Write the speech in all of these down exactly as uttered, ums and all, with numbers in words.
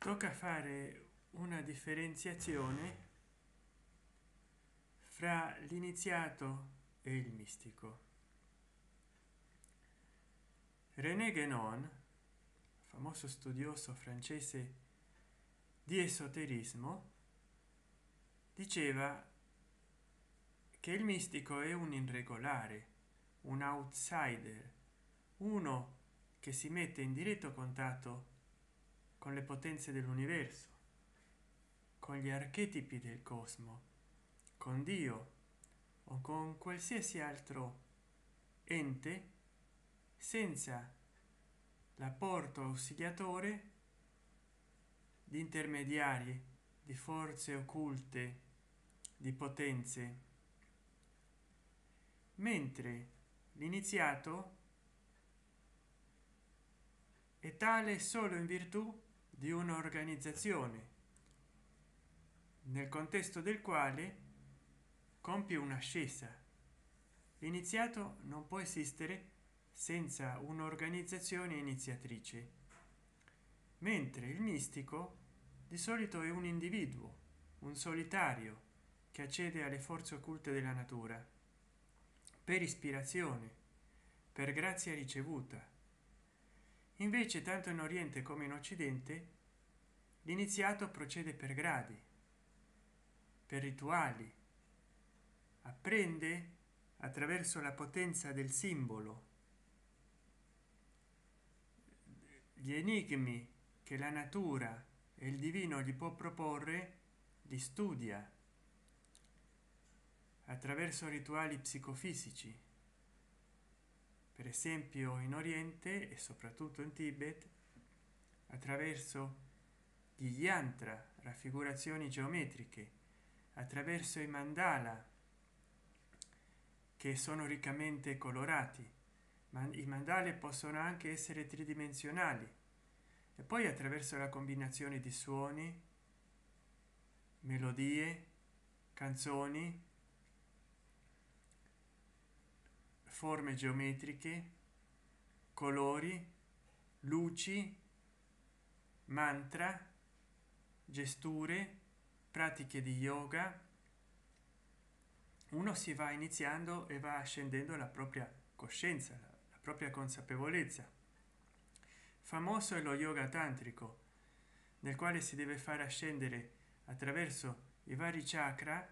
tocca fare una differenziazione fra l'iniziato e il mistico. René Guénon, famoso studioso francese di esoterismo, diceva che il mistico è un irregolare, un outsider, uno che si mette in diretto contatto con le potenze dell'universo, con gli archetipi del cosmo, con Dio o con qualsiasi altro ente, senza l'apporto ausiliatore di intermediari, di forze occulte, di potenze, mentre l'iniziato è tale solo in virtù di un'organizzazione nel contesto del quale compie un'ascesa. L'iniziato non può esistere senza un'organizzazione iniziatrice, mentre il mistico di solito è un individuo, un solitario che accede alle forze occulte della natura per ispirazione, per grazia ricevuta. Invece tanto in Oriente come in Occidente l'iniziato procede per gradi, per rituali, apprende attraverso la potenza del simbolo gli enigmi che la natura e il divino gli può proporre, li studia attraverso rituali psicofisici. Per esempio in Oriente e soprattutto in Tibet attraverso gli yantra, raffigurazioni geometriche, attraverso i mandala che sono riccamente colorati, ma i mandali possono anche essere tridimensionali, e poi attraverso la combinazione di suoni, melodie, canzoni, forme geometriche, colori, luci, mantra, gesture, pratiche di yoga, uno si va iniziando e va ascendendo la propria coscienza, la propria consapevolezza. Famoso è lo yoga tantrico, nel quale si deve far ascendere attraverso i vari chakra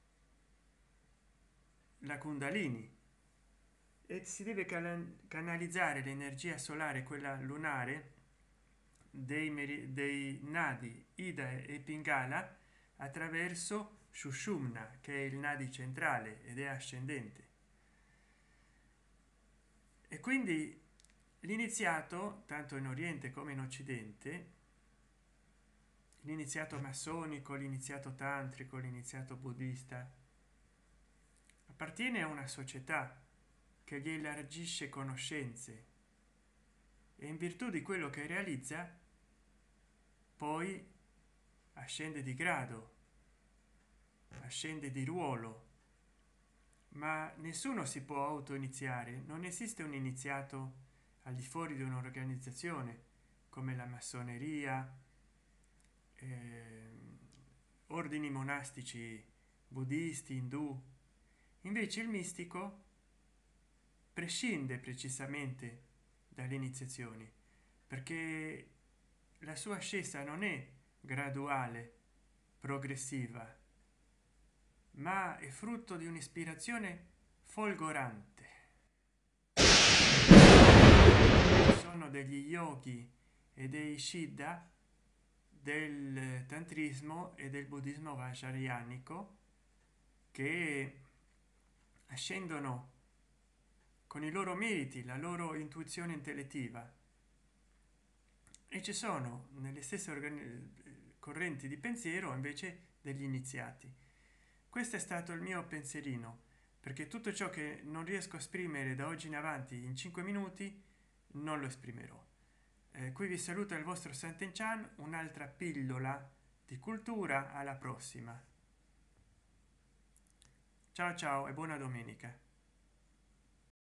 la kundalini e si deve canalizzare l'energia solare, quella lunare, dei, meri, dei nadi Ida e Pingala attraverso Shushumna, che è il nadi centrale ed è ascendente. E quindi l'iniziato, tanto in Oriente come in Occidente, l'iniziato massonico, l'iniziato tantrico, l'iniziato buddista, appartiene a una società che gli elargisce conoscenze e in virtù di quello che realizza poi ascende di grado, ascende di ruolo, ma nessuno si può auto iniziare. Non esiste un iniziato al di fuori di un'organizzazione come la massoneria, eh, ordini monastici buddisti, indù. Invece il mistico prescinde precisamente dalle iniziazioni, perché la sua ascesa non è graduale, progressiva, ma è frutto di un'ispirazione folgorante. Sono degli yogi e dei siddha del tantrismo e del buddismo vajrayanico che ascendono con i loro meriti, la loro intuizione intellettiva, e ci sono nelle stesse correnti di pensiero invece degli iniziati. Questo è stato il mio pensierino, perché tutto ciò che non riesco a esprimere da oggi in avanti in cinque minuti non lo esprimerò. Eh, qui vi saluta il vostro Sant'Enchan, un'altra pillola di cultura. Alla prossima. Ciao ciao e buona domenica.